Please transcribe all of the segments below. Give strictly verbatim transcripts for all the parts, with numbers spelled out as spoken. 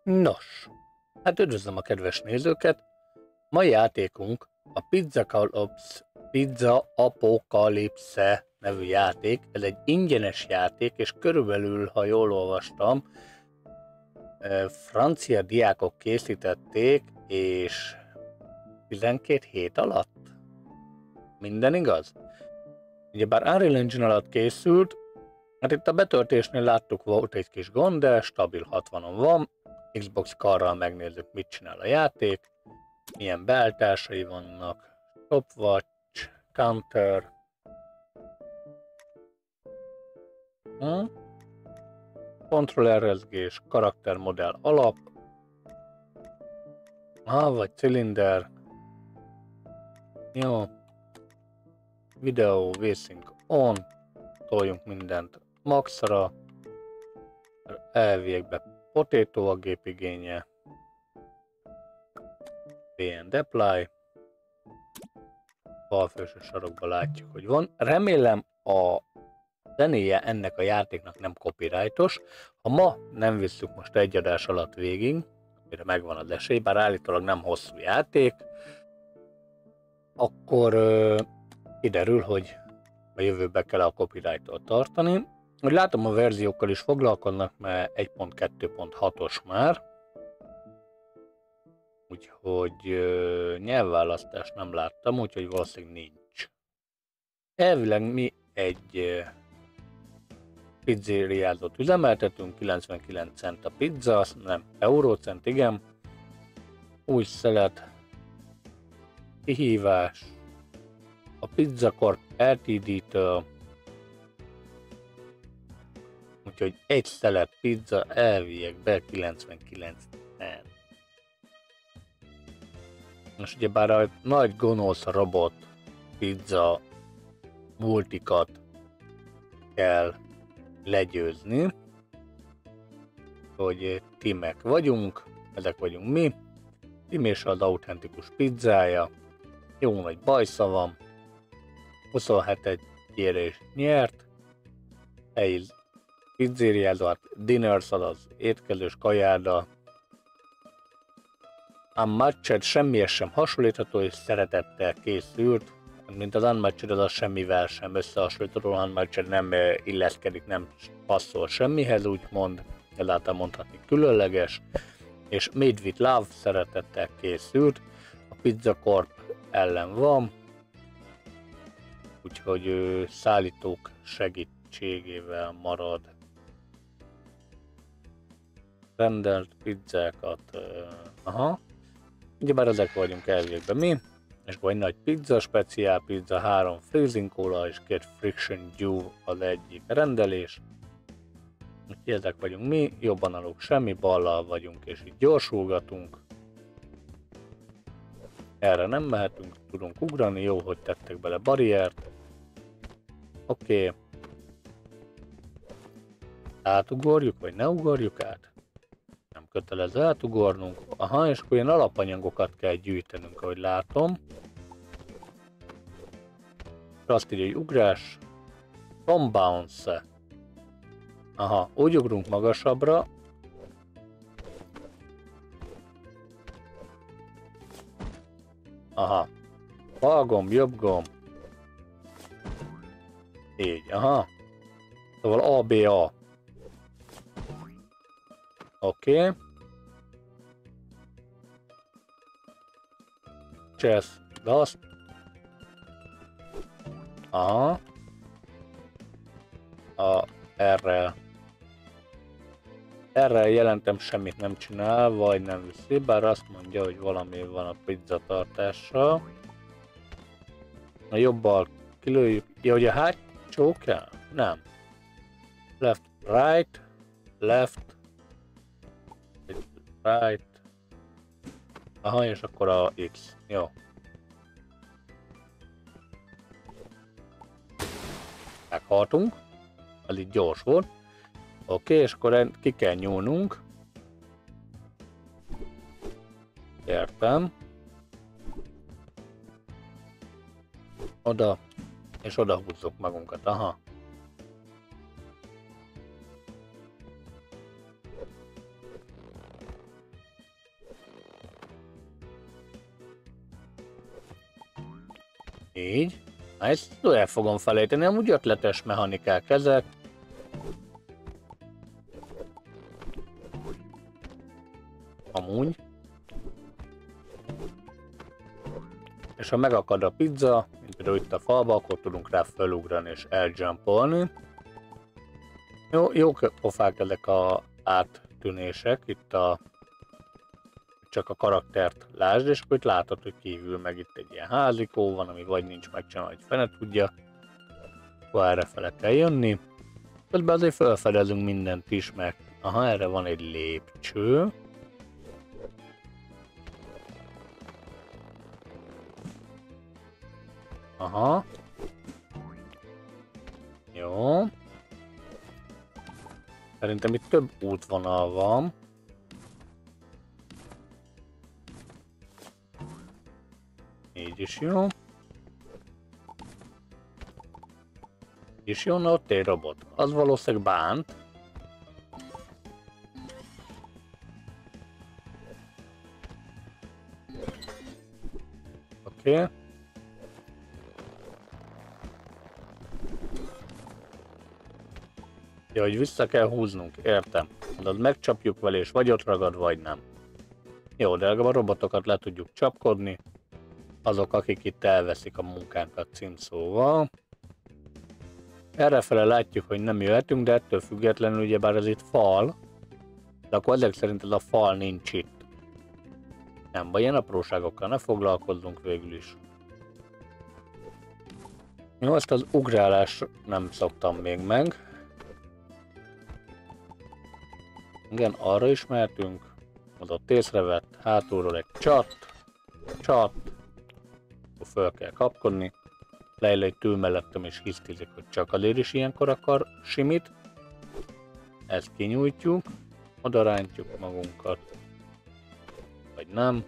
Nos, hát üdvözlöm a kedves nézőket! Mai játékunk a Pizza Calypso, Pizza Apocalypse nevű játék. Ez egy ingyenes játék, és körülbelül, ha jól olvastam, francia diákok készítették, és tizenkét hét alatt? Minden igaz? Ugyebár Unreal Engine alatt készült, hát itt a betöltésnél láttuk, volt egy kis gond, de stabil hatvanon van. Xbox karral megnézzük, mit csinál a játék, milyen beállításai vannak, stopwatch, counter, hm? kontrollerrezgés, karaktermodell alap, ha vagy cilinder, jó, videó, vsync on, toljunk mindent maxra, elviekbe potato a gépigénye, pé end apply, bal felső sarokban látjuk, hogy van. Remélem a zenéje ennek a játéknak nem copyrightos. Ha ma nem visszük most egy adás alatt végig, amire megvan az esély, bár állítólag nem hosszú játék, akkor ö, kiderül, hogy a jövőbe kell a copyright-tól tartani. Úgy látom, a verziókkal is foglalkoznak, mert egy pont kettő pont hatos már, úgyhogy ö, nyelvválasztást nem láttam, úgyhogy valószínűleg nincs. Elvileg mi egy ö, pizzériázót üzemeltetünk, kilencvenkilenc cent a pizza, nem eurócent, igen. Új szelet, kihívás, a Pizza Corp Ltd-től, úgyhogy egy szelet pizza elviekbe kilencvenkilenc cent. Most ugyebár a nagy gonosz robot pizza multikat kell legyőzni, hogy Timek vagyunk, ezek vagyunk mi, Tim és az autentikus pizzája, jó nagy bajsza van, huszonhét érés nyert, egy pizzériázó, hát dinners, az étkezős kajáda, Unmatched semmihez sem hasonlítható és szeretettel készült, mint az Unmatched, az, az semmivel sem összehasonlítható, Unmatched nem illeszkedik, nem passzol semmihez, úgymond, ezáltal mondhatni különleges, és Made with Love szeretettel készült, a Pizza Corp ellen van, úgyhogy ő szállítók segítségével marad. Rendelt pizzákat, uh, aha, ugyebár ezek vagyunk elvégben mi, és vagy nagy pizza, speciál pizza, három freezing cola és két friction dew az egyik rendelés. Úgyhogy ezek vagyunk mi, jobban alul semmi, ballal vagyunk és így gyorsulgatunk. Erre nem mehetünk, tudunk ugrani, jó, hogy tettek bele barriert. Oké. Okay. Átugorjuk, vagy ne ugorjuk át? Nem kötelező átugornunk. Aha, és akkor ilyen alapanyagokat kell gyűjtenünk, ahogy látom. Azt írja, hogy ugrás. From bounce. Aha, úgy ugrunk magasabbra. Aha. Bal gomb, jobb gomb. Így, aha. Szóval A, B, A. Oké. Okay. Chess, last. Aha. A R-rel. R-rel jelentem semmit nem csinál, vagy nem viszi, bár azt mondja, hogy valami van a pizza tartással. A jobbal kilőjük. Ja, hogy a hátsó kell? Nem. Left, right, left, right. Aha, és akkor a X. Jó. Meghaltunk. Ez így gyors volt. Oké, okay, és akkor ki kell nyúlnunk. Értem. Oda, és oda húzzuk magunkat. Aha. Így. Na, ezt el fogom felejteni, amúgy ötletes mechanikák ezek. Amúgy. És ha megakad a pizza, mint például itt a falba, akkor tudunk rá felugrani és eljumpolni. Jó, jó pofák ezek a áttűnések, itt a csak a karaktert lásd, és akkor itt látod, hogy kívül meg itt egy ilyen házikó van, ami vagy nincs megcsinálva, hogy fene tudja. Akkor erre fele kell jönni. Közben azért felfedezünk mindent is, meg aha, erre van egy lépcső. Aha. Jó. Szerintem itt több útvonal van. Így is jó. Így is jó, na ott egy robot. Az valószínűleg bánt. Oké. Okay. Ja, hogy vissza kell húznunk, értem. Mondod, megcsapjuk vele és vagy ott ragad, vagy nem. Jó, de a robotokat le tudjuk csapkodni. Azok, akik itt elveszik a munkánkat címszóval. Errefele látjuk, hogy nem jöhetünk, de ettől függetlenül ugyebár ez itt fal. De akkor ezek szerint ez a fal nincs itt. Nem baj, ilyen apróságokkal ne foglalkozzunk végül is. Jó, ezt az ugrálás nem szoktam még meg. Igen, arra is mehetünk. Ott észrevett, hátulról egy csat, csat. Akkor föl kell kapkodni. Leila egy tül mellettem és hisztizik, hogy csak azért is ilyenkor akar simit. Ezt kinyújtjuk, oda rántjuk magunkat. Vagy nem.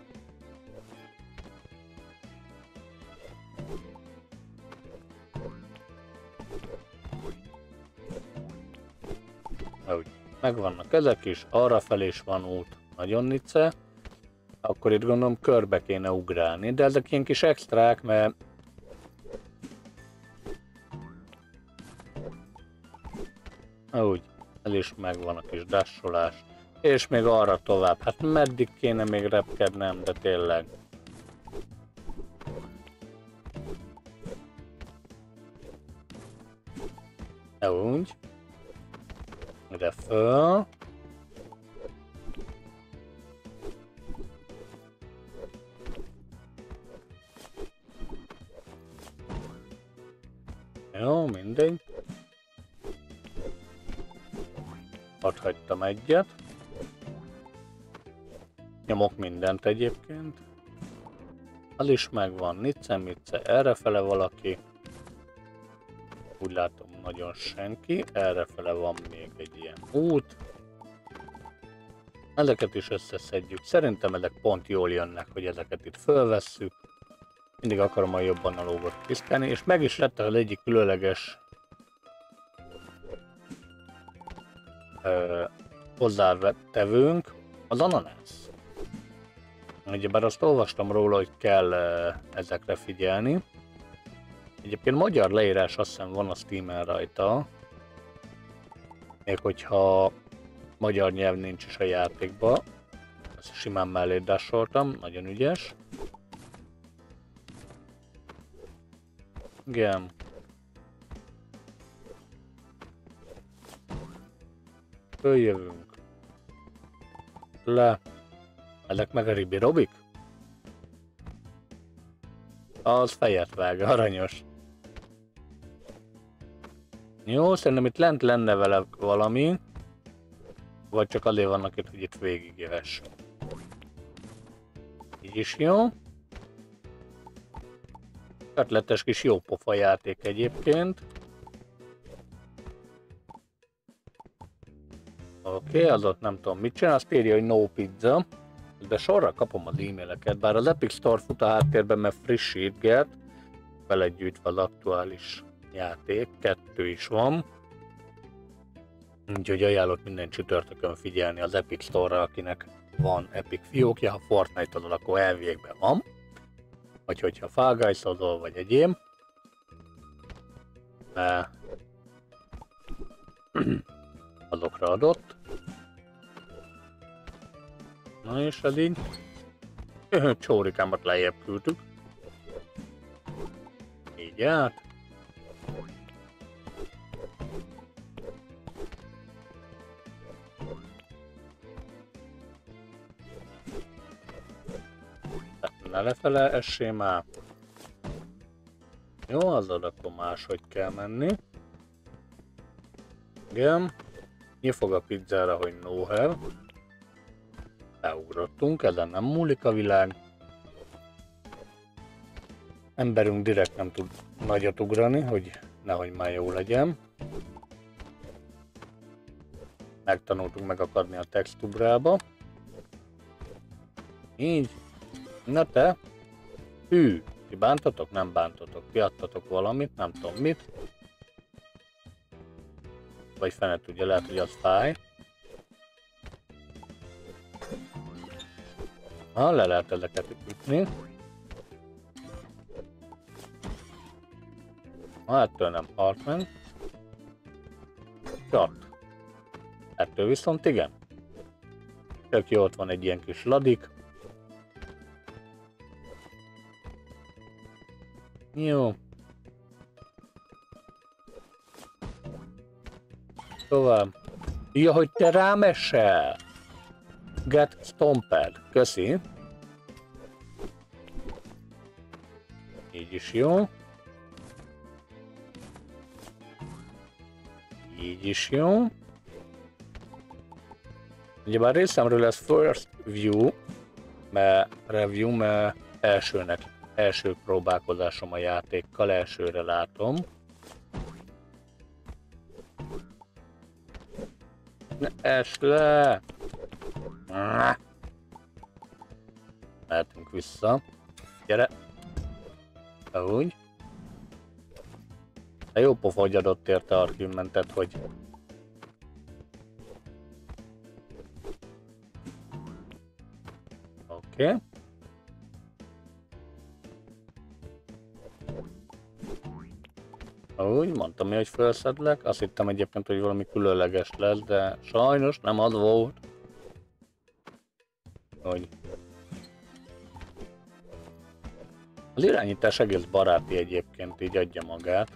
Ahogy megvannak ezek is, arra felé is van út. Nagyon nice. Akkor itt gondolom körbe kéne ugrálni, de ezek ilyen kis extrák, mert úgy, ez is megvan a kis dassolás. És még arra tovább. Hát meddig kéne még repkednem, de tényleg. Úgy. Ide föl. Jó, mindegy. Ott hagytam egyet. Nyomok mindent egyébként. Az is megvan. Nice, mice. Errefele valaki. Úgy látom, nagyon senki. Errefele van még egy ilyen út. Ezeket is összeszedjük. Szerintem ezek pont jól jönnek, hogy ezeket itt fölvesszük. Mindig akarom a jobb analógot piszkálni, és meg is lett az egyik különleges ö, hozzátevőnk, az ananász. Ugyebár azt olvastam róla, hogy kell ö, ezekre figyelni. Egyébként magyar leírás azt hiszem van a Steamen rajta. Még hogyha magyar nyelv nincs is a játékban. Ezt simán mellé dassoltam, nagyon ügyes. Igen. Följövünk. Le. Ezek meg a Ribi Robik? Az fejet vág, aranyos. Jó, szerintem itt lent lenne vele valami. Vagy csak azért vannak itt, hogy itt végigjöhess. Így is jó. Ötletes kis jópofa játék egyébként. Oké, okay, az ott nem tudom mit csinál, azt írja, hogy no pizza. De sorra kapom az e-maileket, bár az Epic Store fut a háttérben, mert frissítget. Vele gyűjtve az aktuális játék, kettő is van. Úgyhogy ajánlok minden csütörtökön figyelni az Epic Store-ra, akinek van Epic fiókja, ha Fortnite-ozol, akkor elvégben van. Vagy hogyha Fall Guys-ozol, vagy egyéb. Mert azokra adott. Na és ez így. Csórikámat lejjebb küldtük. Így át. Ne lefele essé már. Jó, azzal akkor máshogy kell menni. Igen. Mi fog a pizzára, hogy no hell. Beugrottunk, ezen nem múlik a világ. Emberünk direkt nem tud nagyot ugrani, hogy nehogy már jó legyen. Megtanultunk megakadni a textúrába. Így. Na te. Hű. Ti bántatok? Nem bántatok. Ti adtatok valamit, nem tudom mit. Vagy fene tudja, lehet, hogy az fáj. Ha, le lehet ezeket ütni. Ha, ettől nem Hartman. Csat. Ettől viszont igen. Tök jó, ott van egy ilyen kis ladik. Jó. Tovább. Ja, hogy te rám esel. Get stomped. Köszi. Így is jó. Így is jó. Ugyebár részemről ez first view, mert review, mert elsőnek, első próbálkozásom a játékkal, elsőre látom. Ne esd le! Mehetünk vissza. Gyere! Úgy. De jó pofa, hogy adott érte argumentet, hogy oké. Okay. Úgy, mondtam mi, hogy felszedlek. Azt hittem egyébként, hogy valami különleges lesz, de sajnos nem az volt. Hogy az irányítás egész baráti egyébként, így adja magát.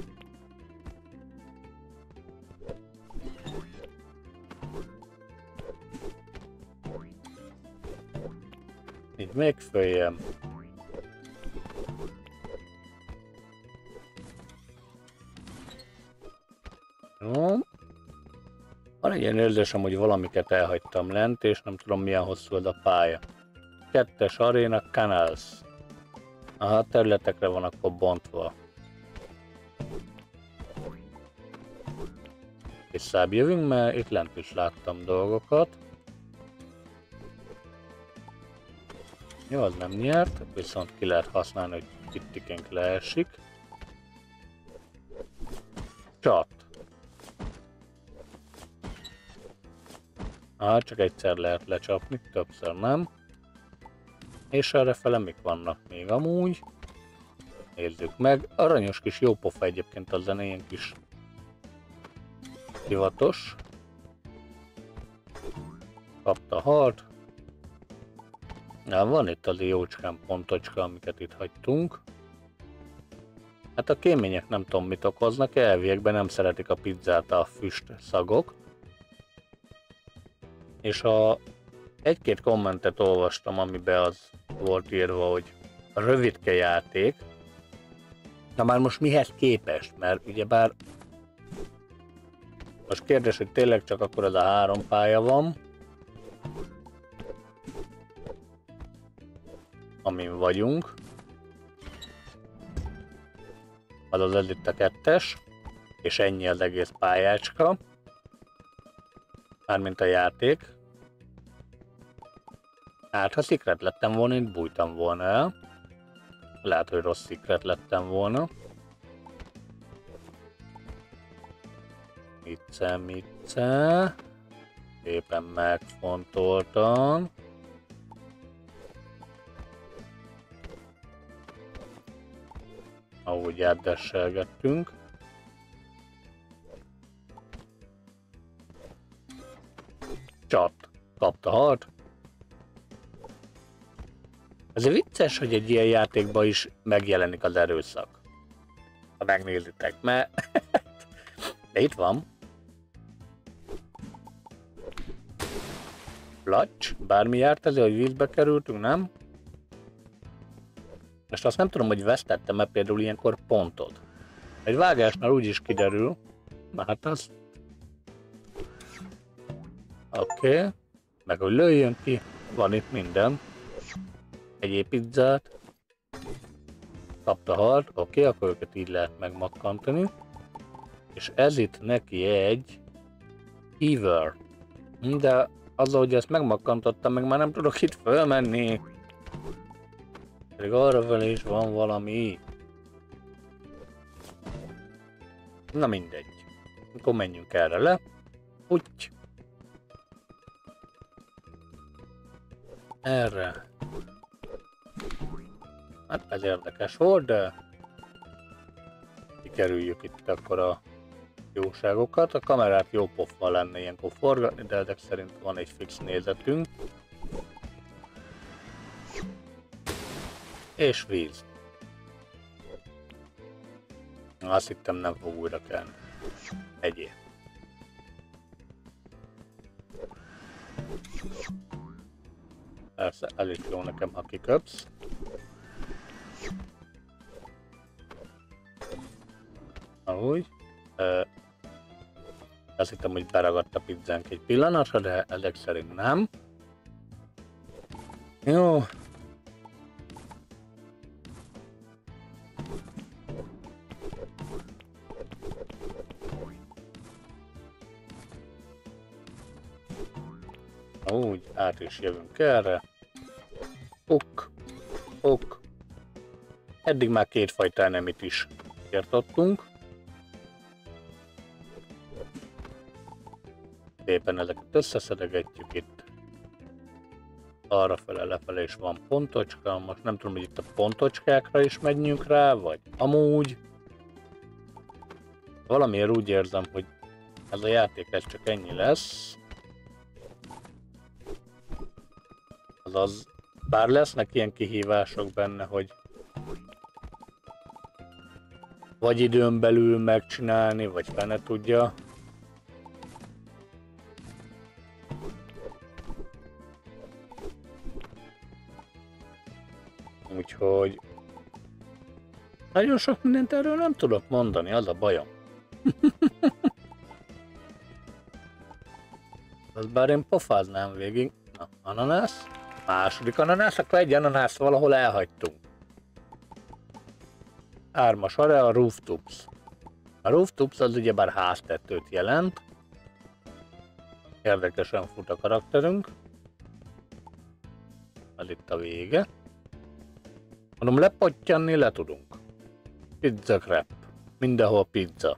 Így még följebb. Jó. Van egy ilyen érzésem, hogy valamiket elhagytam lent, és nem tudom milyen hosszú ez a pálya. Kettes aréna, canals. Aha, területekre van akkor bontva. Visszább jövünk, mert itt lent is láttam dolgokat. Jó, az nem nyert, viszont ki lehet használni, hogy kittikénk leesik. Csat. Ah, csak egyszer lehet lecsapni, többször nem. És errefele mik vannak még amúgy? Nézzük meg. Aranyos kis jópofa egyébként a zene, ilyen kis hivatos. Kapta hart. Na, van itt az jócskán pontocska, amiket itt hagytunk. Hát a kémények nem tudom mit okoznak, elviekben nem szeretik a pizzát a füst szagok. És a egy-két kommentet olvastam, amiben az volt írva, hogy rövidke játék. Na már most mihez képest? Mert ugyebár most kérdés, hogy tényleg csak akkor ez a három pálya van, amin vagyunk. Azaz ez itt a kettes, és ennyi az egész pályácska. Mármint a játék. Hát ha secret lettem volna, itt bújtam volna el. Lehet, hogy rossz secret lettem volna. Mitce, mitce. Szépen megfontoltam. Ahogy átdesselgettünk. Csat. Kapta halt. Ez vicces, hogy egy ilyen játékban is megjelenik az erőszak. Ha megnézitek, mert... De itt van. Placs. Bármi járt ezzel, hogy vízbe kerültünk, nem? Most azt nem tudom, hogy vesztettem-e például ilyenkor pontot. Egy vágásnál úgy is kiderül. Na hát az... Oké. Okay. Meg hogy lőjön ki. Van itt minden. Egy pizzát. Kapta halt. Oké, okay, akkor őket így lehet megmakkantani. És ez itt neki egy... Ever. De azzal, hogy ezt megmakkantottam, meg már nem tudok itt fölmenni. Pedig arra felé is van valami. Na mindegy. Akkor menjünk erre le. Úgy. Erre. Hát ez érdekes volt, de kikerüljük itt akkor a jóságokat. A kamerát jó pofa lenne ilyenkor forgatni, de ezek szerint van egy fix nézetünk. És víz. Azt hittem nem fog újra kelni. Egyéb. Persze, el is jó nekem, ha kiköpsz. Ahogy. Uh, azt hittem, hogy beragadt a pizzánk egy pillanatra, de ezek szerint nem. Jó. Úgy, át is jövünk erre. Ok, ok. Eddig már kétfajta enemit is írtottunk. Szépen ezeket összeszedegetjük itt. Arrafele, lefele is van pontocska. Most nem tudom, hogy itt a pontocskákra is menjünk rá, vagy amúgy. Valamiért úgy érzem, hogy ez a játék ez csak ennyi lesz. Azaz, bár lesznek ilyen kihívások benne, hogy vagy időn belül megcsinálni, vagy fene tudja. Úgyhogy nagyon sok mindent erről nem tudok mondani, az a bajom. Az bár én pofáznám végig. Na, ananász. Második ananász, akkor egy ananász valahol elhagytunk. Hármas arra a rooftops. A rooftops az ugyebár háztetőt jelent. Érdekesen fut a karakterünk. Ez itt a vége. Mondom, lepottyanni le tudunk. Pizza crap. Mindenhol pizza.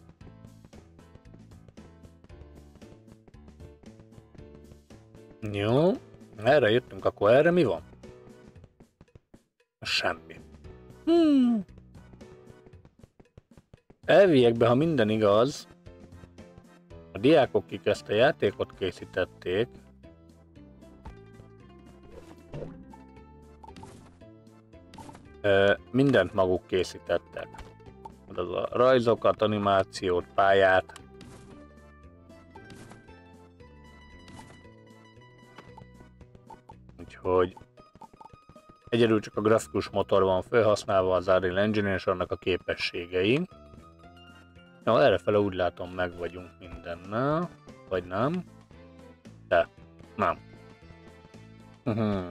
Jó. Erre jöttünk, akkor erre mi van? Semmi. Hmm. Elviekben, ha minden igaz, a diákok, akik ezt a játékot készítették, mindent maguk készítettek. Az a rajzokat, animációt, pályát. Úgyhogy egyedül csak a grafikus motor van felhasználva az Unreal Engine és annak a képességei. Ja, errefele úgy látom meg vagyunk mindennel, vagy nem? De, nem. Uh-huh.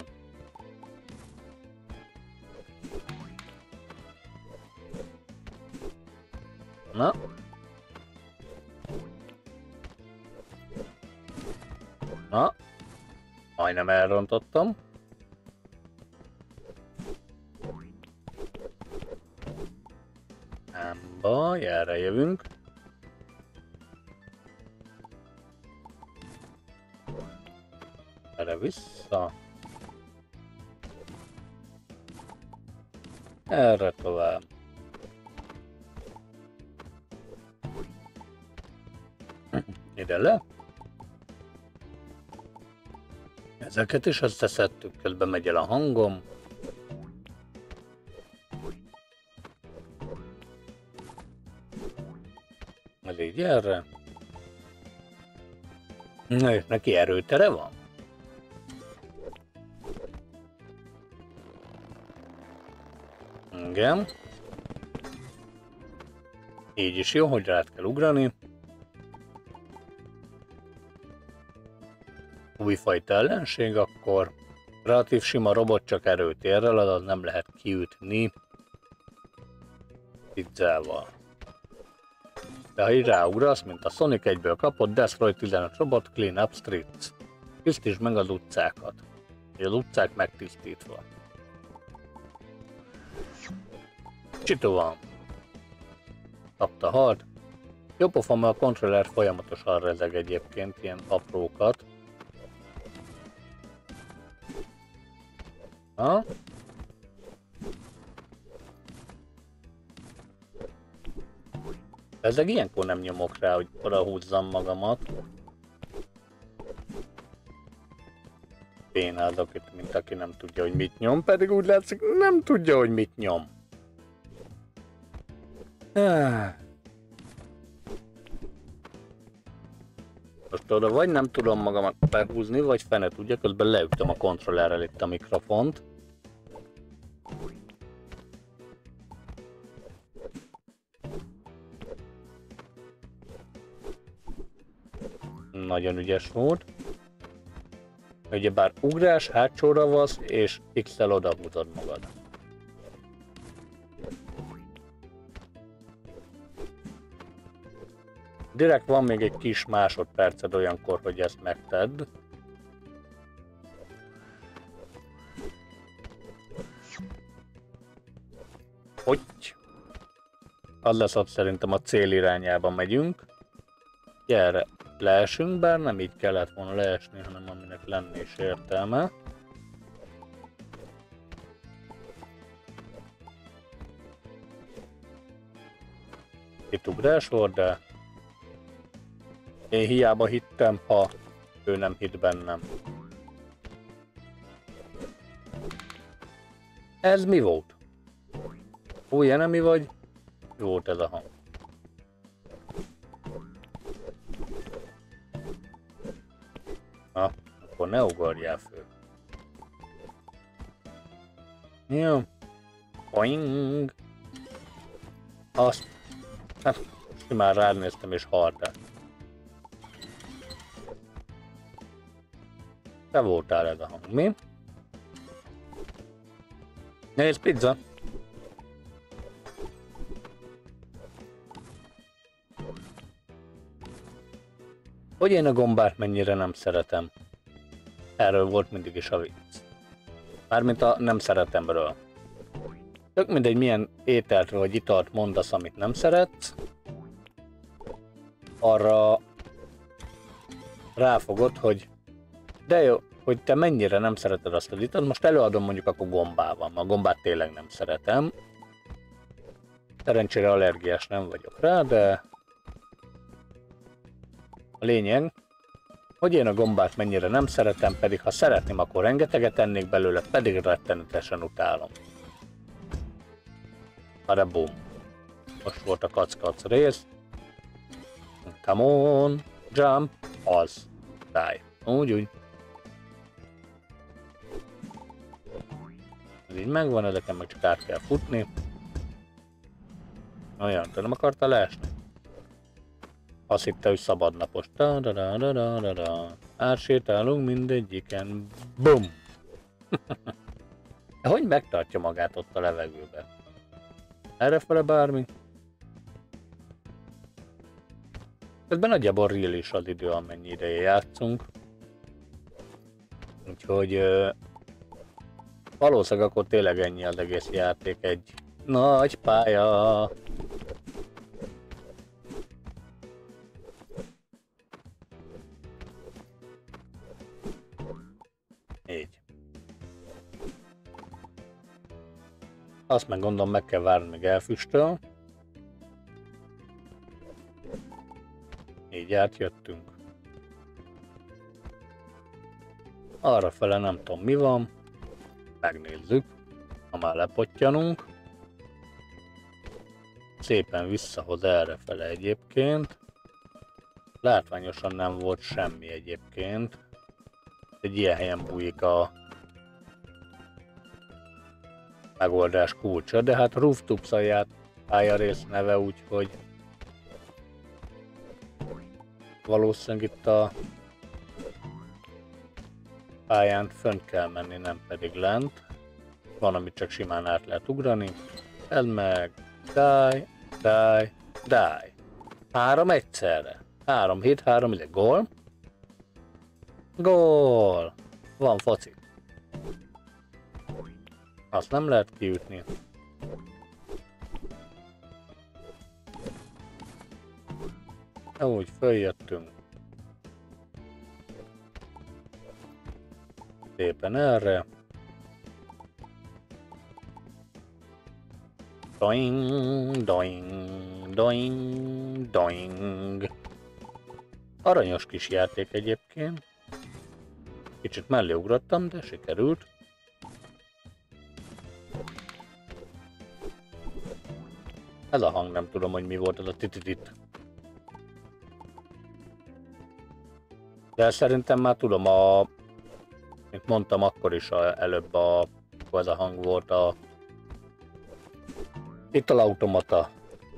Na. Na. Majdnem elrontottam. Nem baj, erre jövünk. Erre vissza. Erre tovább. Ide le. Ezeket is összeszedtük, közben megy el a hangom. Ez így erre. Na, és neki erőtere van? Igen. Így is jó, hogy rád kell ugrani. Újfajta ellenség, akkor relatív sima robot, csak erőtérrel, az nem lehet kiütni pizzával. De ha így ráugrasz, mint a Sonic, egyből kapott, Destroy tizenöt robot, Clean Up Streets. Tisztítsd meg az utcákat. Az utcák megtisztítva. Csitó van. Kapta hard. Jó pofa, mert a kontroller folyamatosan rezeg egyébként ilyen aprókat. Ha? Ezek ilyenkor nem nyomok rá, hogy oda húzzam magamat. Bénázok itt, mint aki nem tudja, hogy mit nyom, pedig úgy látszik, nem tudja, hogy mit nyom. Most oda vagy nem tudom magamat behúzni, vagy fene tudja, közben leütöm a kontrollerrel itt a mikrofont. Nagyon ügyes volt. Ugyebár ugrás, hátsóra vasz, és X-el odahúzod magad. Direkt van még egy kis másodperced olyankor, hogy ezt megtedd. Hogy? Az lesz, ott szerintem a cél irányába megyünk. Gyere, leesünk, bár nem így kellett volna leesni, hanem aminek lenne is értelme. Itt ugrás volt, de én hiába hittem, ha ő nem hitt bennem. Ez mi volt? Új enemi vagy? Mi volt ez a hang? Na, akkor ne ugorjál föl. Jó. Boing. Azt. Hát, simán rád néztem és haltál. Te voltál ez a hang, mi? Nézd, pizza! Hogy én a gombát mennyire nem szeretem. Erről volt mindig is a vicc. Mármint a nem szeretemről. Tök mindegy, milyen ételt vagy italt mondasz, amit nem szeretsz, arra ráfogod, hogy de jó, hogy te mennyire nem szereted azt az italt, most előadom mondjuk akkor gombával, mert a gombát tényleg nem szeretem. Szerencsére allergiás nem vagyok rá, de a lényeg, hogy én a gombát mennyire nem szeretem, pedig ha szeretném, akkor rengeteget ennék belőle, pedig rettenetesen utálom. Arra bum. Most volt a kac-kac rész. Come on, jump, az, die. Úgy, úgy. Ez így megvan, ezeken meg csak át kell futni. Olyan, te nem akartál leesni? Azt hitte, hogy szabadnapos. Da da da da da da da. Átsétálunk mindegyiken. Bum! De hogy megtartja magát ott a levegőben? Errefele bármi? Közben nagyjából real is az idő, amennyi ideje játszunk. Úgyhogy uh, valószínűleg akkor tényleg ennyi az egész játék, egy nagy pálya. Így. Azt meg gondolom, meg kell várni, még elfüstöl. Így átjöttünk. Arrafele nem tudom mi van. Megnézzük, ha már lepottyanunk. Szépen visszahoz errefele egyébként. Látványosan nem volt semmi egyébként. Egy ilyen helyen bújik a megoldás kulcsa, de hát Rooftopes a pályarész neve, úgyhogy valószínűleg itt a pályán fönt kell menni, nem pedig lent. Van, amit csak simán át lehet ugrani. Ez meg die, die, die. Három egyszerre. Három hit, három ide. Gól. Gól. Van foci. Azt nem lehet kiütni. Úgy följöttünk. Szépen erre. Doing, doing, doing, doing. Aranyos kis játék egyébként. Kicsit mellé ugrottam, de sikerült. Ez a hang, nem tudom, hogy mi volt ez a tititit. De szerintem már tudom, a, mint mondtam akkor is a, előbb, a, ez a hang volt a italautomata.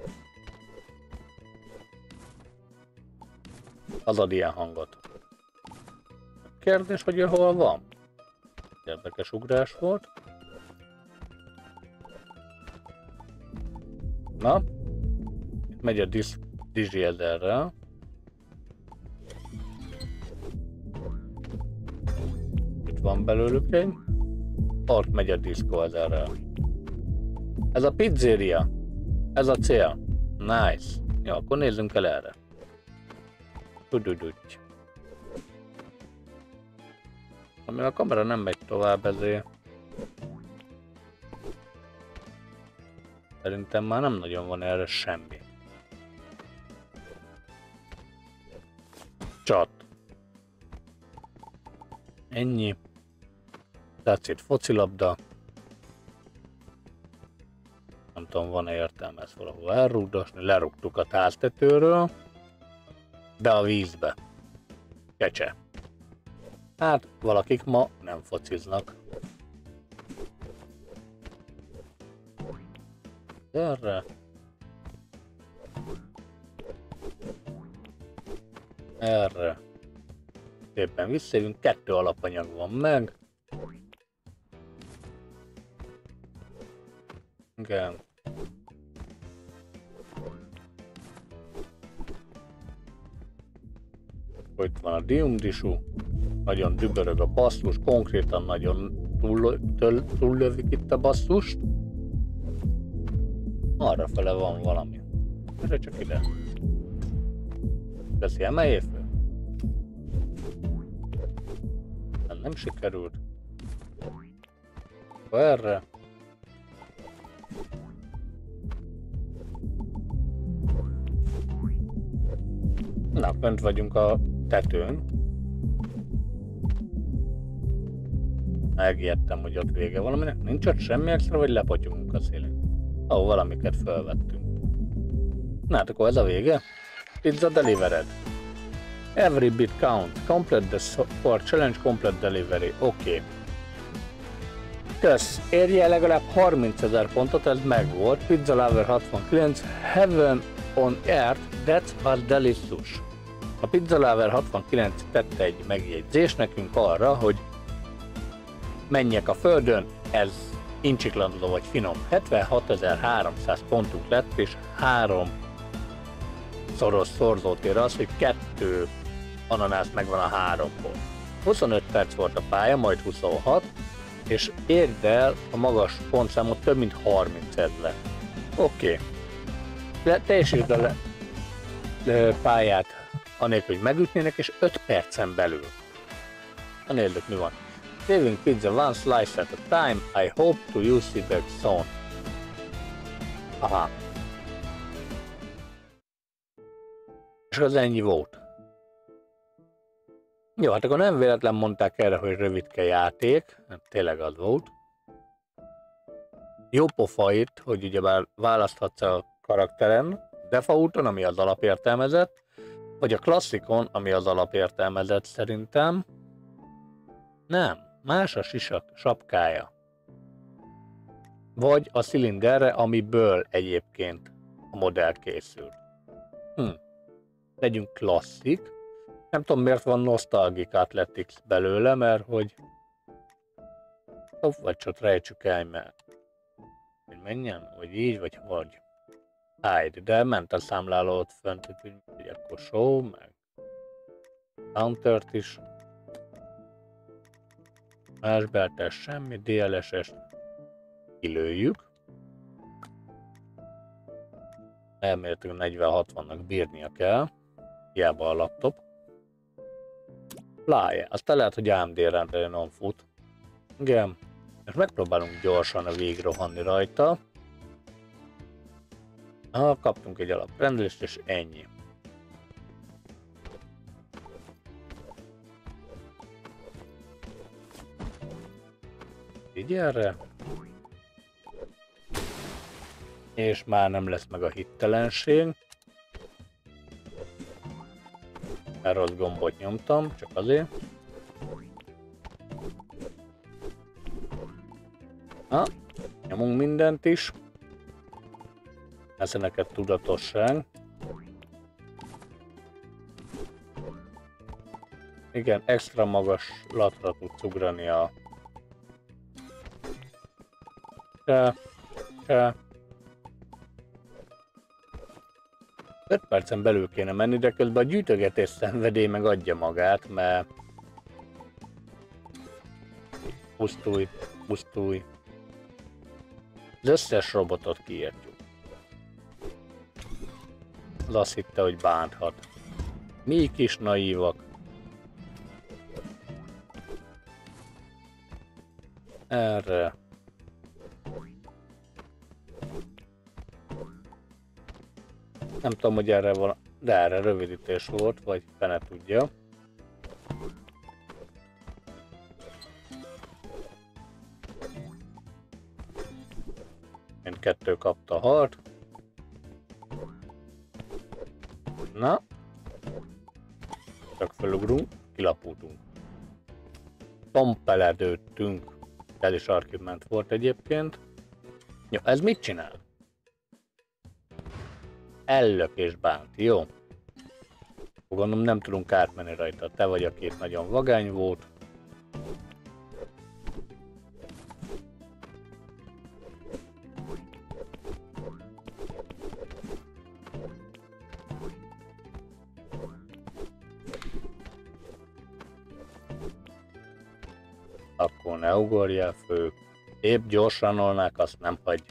Az ad ilyen hangot. Kérdés, hogy ő hol van? Érdekes ugrás volt. Na, itt megy a Digi ezerrel. Itt van belőlük egy. Ott megy a Disco ezerrel. Ez a pizzeria. Ez a cél. Nice. Jó, akkor nézzünk el erre. Tududutty. Ami a kamera nem megy tovább, ezért szerintem már nem nagyon van erre semmi. Csat. Ennyi. That's it. Focilabda. Nem tudom, van-e értelme ezt valahol elrugdosni. Lerúgtuk a háztetőről. De a vízbe. Kecse. Hát, valakik ma nem fociznak. Erre. Erre. Szépen visszajövünk, kettő alapanyag van meg. Igen. Itt van a diumdisú. Nagyon dübörög a basszus, konkrétan nagyon túllövik itt a basszust. Arrafele van valami. Erre csak ide. Teszi, emeljé föl. Ez nem sikerült. Erre. Na, fönt vagyunk a tetőn. Megijedtem, hogy ott vége valaminek. Nincs ott semmi extra, vagy lepotyogunk a szélén. Ahol valamiket felvettünk. Na hát akkor ez a vége. Pizza delivered. Every bit count. Complete the for challenge complete delivery. Oké. Okay. Kösz. Érje legalább harmincezer pontot, ez megvolt. Pizza Lover hatvankilenc. Heaven on Earth. That's a delicious. A Pizza Lover hatvankilenc tette egy megjegyzést nekünk arra, hogy menjek a földön, ez incsiklandó vagy finom. hetvenhatezer-háromszáz pontunk lett, és három szoros szorzót ér az, hogy kettő ananász megvan a háromból. huszonöt perc volt a pálya, majd huszonhat, és érd el a magas pontszámot, több mint harmincezer. Oké. Okay. Teljesítsd a le, le, pályát anélkül, hogy megütnének, és öt percen belül. Na nézzük, mi van. Saving pizza one slice at a time. I hope to use it back soon. Aha. És az ennyi volt. Jó, hát akkor nem véletlen mondták erre, hogy rövidke játék, hát tényleg az volt. Jó pofa itt, hogy ugyebár választhatsz a karakteren, defaulton, ami az alapértelmezett, vagy a klasszikon, ami az alapértelmezett szerintem. Nem, más a sisak sapkája. Vagy a cilinderre, amiből egyébként a modell készül. Hm. Legyünk klasszik. Nem tudom, miért van Nostalgic Athletics belőle, mert hogy... Oh, vagy csak rejtsük el, mert... Hogy menjen, vagy így, vagy vagy. Hide, de ment a számláló ott fönt, hogy, hogy akkor show, meg... Countert is. Más beltes semmi, dé el es-est kilőjük. Elméletileg negyven hatvannak bírnia kell. Hiába a laptop. Fly, aztán lehet, hogy á em dé rendszerűen fut. Igen. És megpróbálunk gyorsan a végigrohanni rajta. Ha kaptunk egy alaprendelést, és ennyi. Így erre. És már nem lesz meg a hittelenség. Mert rossz gombot nyomtam, csak azért. Na, nyomunk mindent is. Ez neked tudatosság. Igen, extra magas latra tudsz ugrani a... Se, se. öt percen belül kéne menni, de közben a gyűjtögetés szenvedély meg adja magát, mert... Pusztulj, pusztulj. Az összes robotot kiértjük. Az azt hitte, hogy bánthat. Mi kis naívak. Erre. Nem tudom, hogy erre van, de erre rövidítés volt, vagy fene tudja. Mindkettő kapta a hart. Na. Csak felugrunk, kilapultunk. Tompeledődtünk. Ez is argument volt egyébként. Jó, ez mit csinál? Ellök és bánt, jó? Gondolom nem tudunk átmenni rajta. Te vagy, aki itt nagyon vagány volt. Akkor ne ugorjál fő. Épp gyorsan olnák, azt nem hagyj.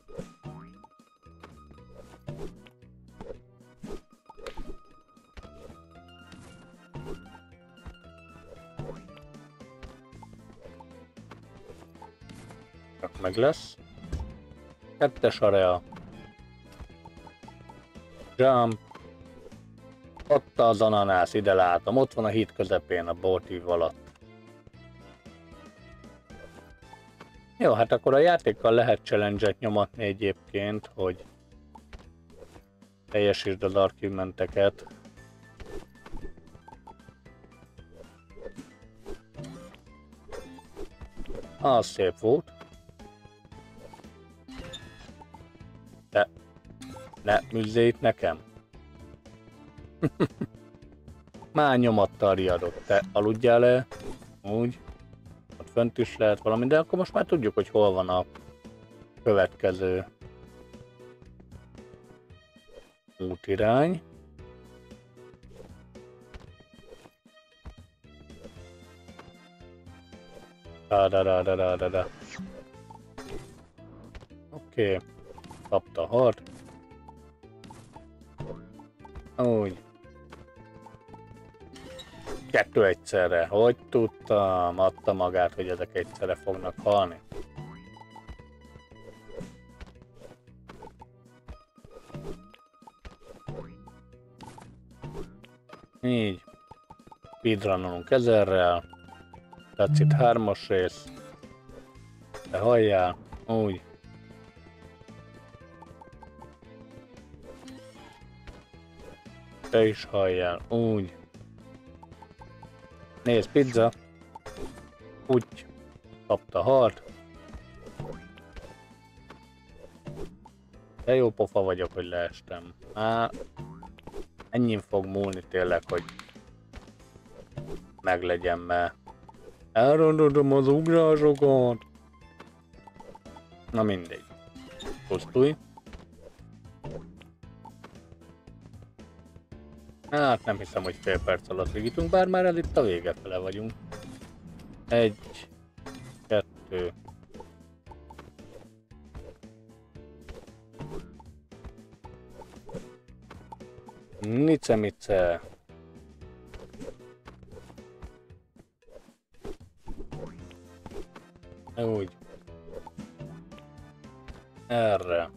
Csak meg lesz. Kettes area. Jump. Ott az ananász, ide látom. Ott van a híd közepén, a bortív alatt. Jó, hát akkor a játékkal lehet challenge-et nyomatni egyébként, hogy teljesítsd az argumenteket. Az szép volt. De ne műzzé itt nekem. Már nyomatta a riadot. Te aludjál le. Úgy. Ott fönt is lehet valami, de akkor most már tudjuk, hogy hol van a következő útirány. Da da da da da da da. Oké. Okay. Kapta hart. Úgy. Kettő egyszerre. Hogy tudtam? Adta magát, hogy ezek egyszerre fognak halni. Így. speedrunnolunk ezerrel. That's itt hármas rész. Te halljál, úgy. Te is halljál, úgy. Nézd, pizza. Úgy. Kapta hart. De jó pofa vagyok, hogy leestem. Á, ennyin fog múlni tényleg, hogy meglegyen, mert elrondodom az ugrásokat. Na mindegy. Pusztulj. Hát nem hiszem, hogy fél perc alatt végítunk, bár már el itt a vége fele vagyunk. Egy, kettő. Nice-mice. Úgy. Erre.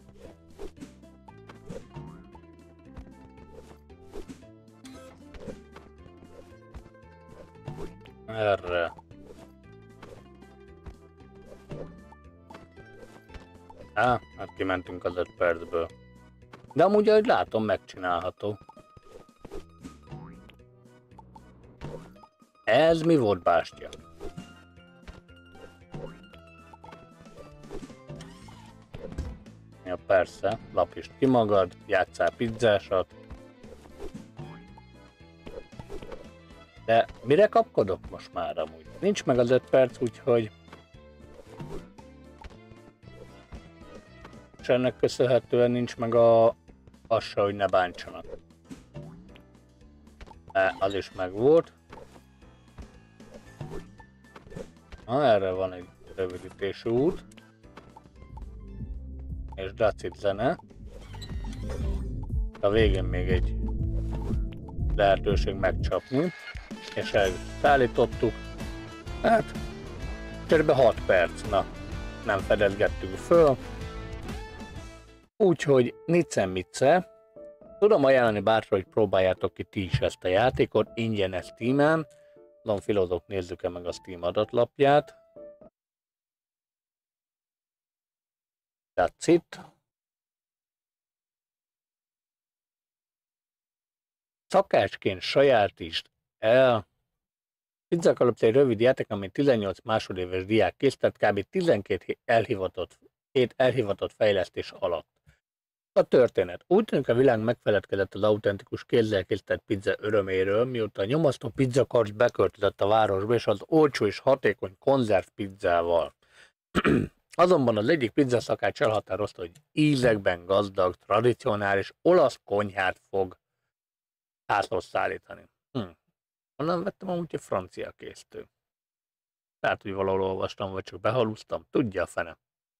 Erre. Á, hát kimentünk az öt percből. De amúgy, ahogy látom, megcsinálható. Ez mi volt, bástya? Ja, persze, lapítsd ki magad, játsszál pizzásat. De mire kapkodok most már amúgy? Nincs meg az öt perc, úgyhogy... És ennek köszönhetően nincs meg a... az se, hogy ne bántsanak. E, az is meg volt. Na, erre van egy rövidítésű út. És dacit zene. A végén még egy lehetőség megcsapni. És elszállítottuk. Hát, kb. hat perc, na, nem fedezgettünk föl. Úgyhogy nice-mice. Tudom ajánlani bárra, hogy próbáljátok ki ti is ezt a játékot, ingyenes Steamen. Don Filozok, nézzük-e meg a Steam adatlapját. That's it. Szakácsként sajátítsd el. Pizzakalapsz egy rövid játék, amit tizennyolc másodéves diák készített, kb. tizenkét elhivatott, két elhivatott fejlesztés alatt. A történet. Úgy tűnik, a világ megfeledkezett az autentikus kézzel készített pizza öröméről, mióta a nyomasztó pizzakarcs beköltözött a városba, és az olcsó és hatékony konzerv pizzával. Azonban az egyik pizzaszakács elhatározta, hogy ízekben gazdag, tradicionális olasz konyhát fog házhoz szállítani. Hm. Onnan vettem amúgy egy francia készítő. Tehát, hogy valahol olvastam, vagy csak behalúztam, tudja a fene.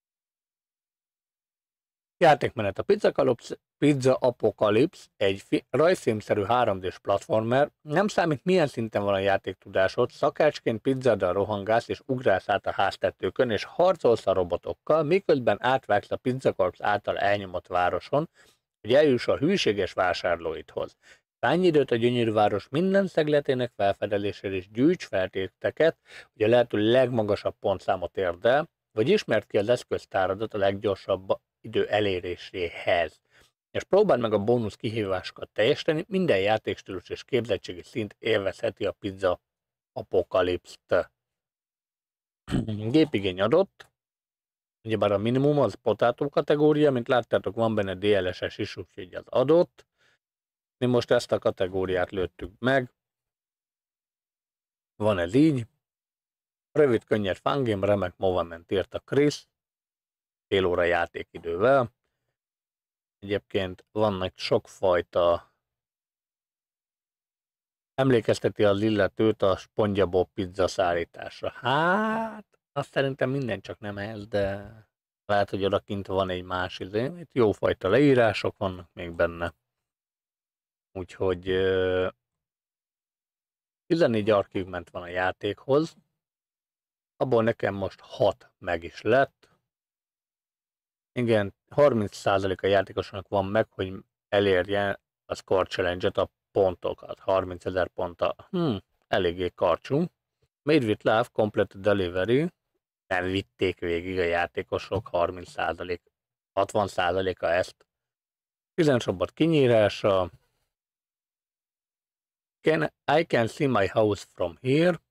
Játékmenet. A Pizza Apocalypse egy rajzfilmszerű három dés platformer, nem számít milyen szinten van a játéktudásod, szakácsként pizzáddal rohangálsz és ugrálsz át a háztetőkön, és harcolsz a robotokkal, miközben átvágsz a Pizzakorps által elnyomott városon, hogy eljuss a hűséges vásárlóidhoz. Szállj időt a gyönyörű város minden szegletének felfedezésére, és gyűjts feltételeket, hogy a lehető legmagasabb pontszámot érd el, vagy ismerd ki az eszköztáradat a leggyorsabb idő eléréséhez. És próbáld meg a bónusz kihívásokat teljesíteni, minden játékstílus és képzettségi szint élvezheti a Pizza Apocalypse-t. Gépigény adott, ugyebár a minimum az potato kategória, mint láttátok, van benne dé el es es is, úgyhogy az adott. Mi most ezt a kategóriát lőttük meg. Van ez így. Rövid, könnyed fangame, remek movement írt a Chris. Fél óra játékidővel. Egyébként vannak sokfajta. Emlékezteti az illetőt a SpongeBob pizza szállításra. Hát, azt szerintem minden csak nem ez, de lehet, hogy odakint van egy más izé. Itt jófajta leírások vannak még benne. Úgyhogy tizennégy achievement van a játékhoz. Abból nekem most hat meg is lett. Igen, harminc százalék a játékosnak van meg, hogy elérje a Score Challenge-et, a pontokat. harmincezer ponttal. Hm, eléggé karcsú. Made with Love, Complete Delivery. Nem vitték végig a játékosok, harminc százalék, hatvan százaléka ezt. Pillancsabbat kinyírása. Can, I can see my house from here.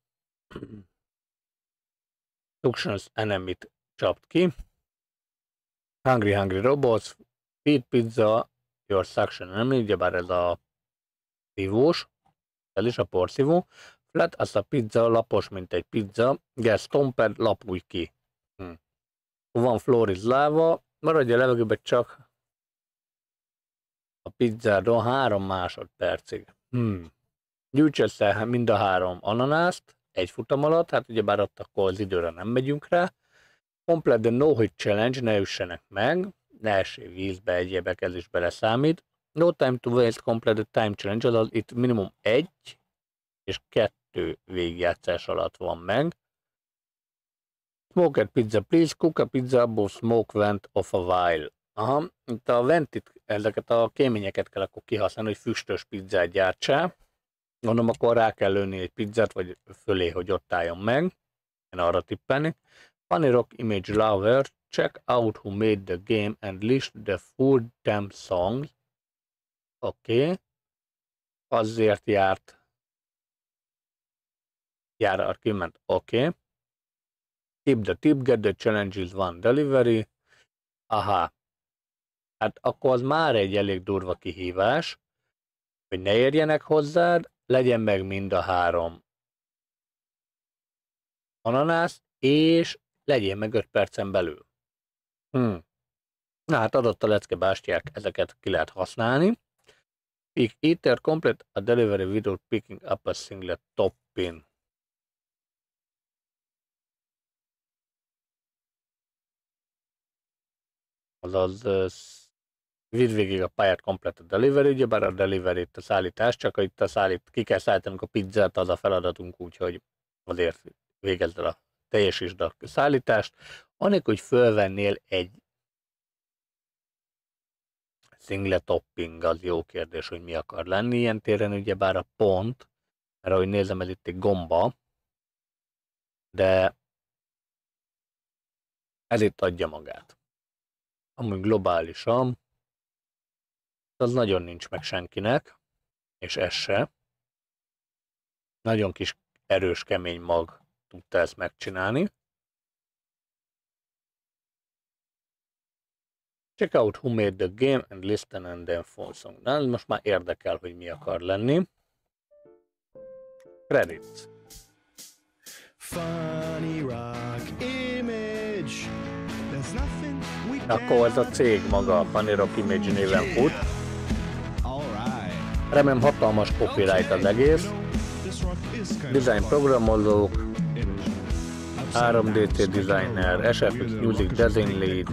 Suctions enemy-t csapt ki. Hungry Hungry Robots. Feed Pizza, your suction enemy, ugyebár ez a szívós, ez is a porszívó. Flat as a pizza, lapos, mint egy pizza. Get stomped, lapulj ki. Hm. One floor is lava, maradj a levegőben csak a pizzádon három másodpercig. Hm. Gyűjts össze mind a három ananászt egy futam alatt, hát ugyebár ott akkor az időre nem megyünk rá. Complete the no hit challenge, ne üssenek meg, ne essél vízbe, egyébek, ez is beleszámít. No time to waste, complete the time challenge, azaz itt minimum egy és kettő végigjátszás alatt van meg. Smoked pizza, please cook a pizza above smoke vent of a while. Aha, itt a ventit, ezeket a kéményeket kell akkor kihasználni, hogy füstös pizzát gyártsál. Gondolom, akkor rá kell lőni egy pizzát, vagy fölé, hogy ott álljon meg. Én arra tippelni. Funny Rock Image Lover, check out who made the game and list the full damn songs. Oké. Okay. Azért járt. Jár argument. Oké. Okay. Tip the tip, get the challenge is one delivery. Aha. Hát akkor az már egy elég durva kihívás, hogy ne érjenek hozzád, legyen meg mind a három ananász, és legyél meg öt percen belül. Hm. Na hát adott a leckebástyák, ezeket ki lehet használni. Pick either complete a delivery without picking up a single topping. Azaz vidd végig a pályát complete a delivery, ugyebár a delivery itt a szállítás, csak itt a szállít, ki kell szállítanunk a pizzát, az a feladatunk, úgyhogy azért végezd el a teljesítsd a szállítást. Anélkül, hogy fölvennél egy single topping, az jó kérdés, hogy mi akar lenni ilyen téren, ugyebár a pont, mert ahogy nézem, ez itt egy gomba, de ez itt adja magát. Amúgy globálisan, az nagyon nincs meg senkinek, és ez se. Nagyon kis erős, kemény mag tudta ezt megcsinálni. Check out who made the game and listen and then full song. Na, most már érdekel, hogy mi akar lenni. Credits. Funny Rock Image. There's nothing we can. Akkor ez a cég maga, a Funny Rock Image néven fut. Remélem hatalmas copyright az egész. Design programozók, három dé cé designer, es ef iksz Music Design Lead,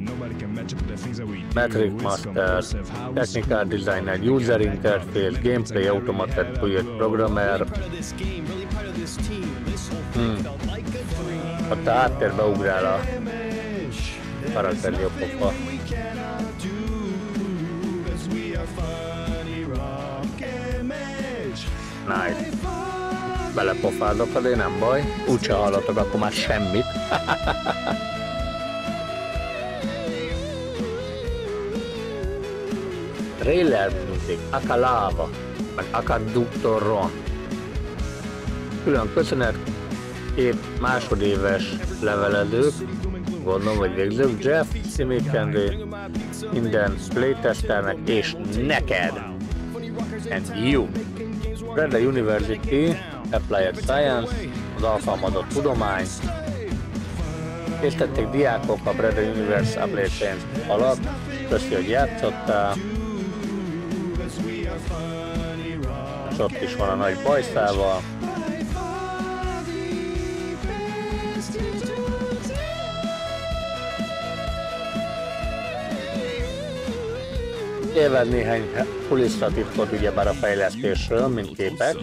Metric Master, Technical Designer, User Interface, Gameplay Automated Project Programmer. Hmm. Ott a háttérbe ugrál a karakter jobb pofa. Nice. Belepofázok, azért nem baj. Úgyse hallatok akkor már semmit. Trailer music, Akalava, meg Akaduktoron. Külön köszönet két másodéves levelezők, gondolom, vagy végzők, Jeff, Simi Kendi, minden playtesternek és neked. And you. Brenda University, Applied Science, az alkalmazott tudomány. Készítették diákok a Brenda University Applied Science alatt. Köszi, hogy játszottál. És ott is van a nagy bajszával. Éved néhány kulisszatitkot ugyebár a fejlesztésről, mint képek.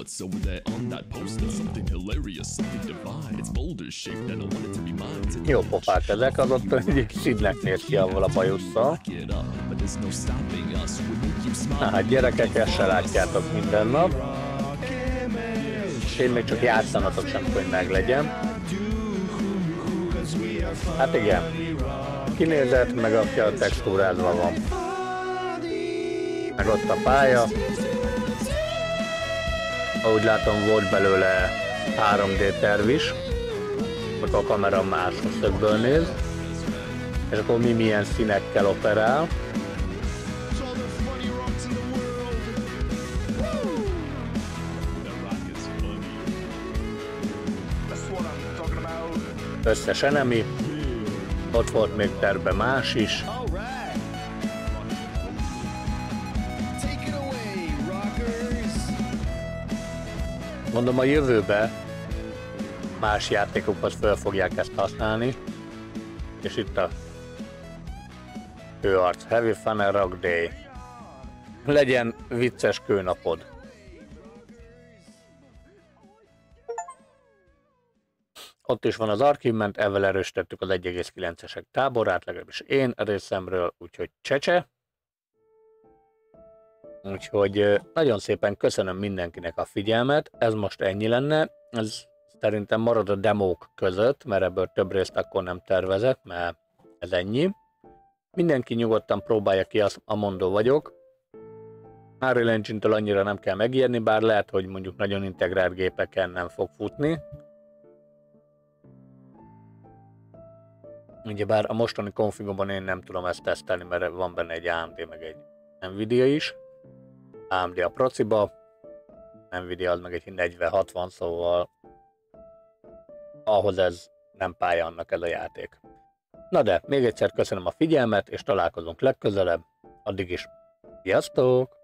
Jó pofák ezek, az ott egy Sidnek néz ki avval a bajusszal. Na hát gyerekek, ezt se látjátok minden nap. Én még csak játszanatok sem, hogy meglegyen. Hát igen. Kinézett, meg aki a textúrázva van. Meg ott a pálya. Ahogy látom, volt belőle három dé terv is. Meg a kamera más szögből néz. És akkor mi milyen színekkel operál. Összes enemi. Ott volt még terve más is. Mondom, a jövőbe más játékokhoz fel fogják ezt használni. És itt a kőarc. Heavy Fun and Rock Day. Legyen vicces kőnapod. Ott is van az Achievement, ezzel erősítettük az egy egész kilencesek táborát, legalábbis én részemről, úgyhogy csecse. Úgyhogy nagyon szépen köszönöm mindenkinek a figyelmet, ez most ennyi lenne, ez szerintem marad a demók között, mert ebből több részt akkor nem tervezek, mert ez ennyi. Mindenki nyugodtan próbálja ki, azt Amondó vagyok. Unreal Engine-től annyira nem kell megijedni, bár lehet, hogy mondjuk nagyon integrált gépeken nem fog futni. Ugyebár a mostani konfigomban én nem tudom ezt tesztelni, mert van benne egy á em dé meg egy Nvidia is. á em dé a prociba, Nvidia az meg egy negyven hatvan, szóval ahhoz ez nem pálya annak ez a játék. Na de, még egyszer köszönöm a figyelmet, és találkozunk legközelebb. Addig is, sziasztok!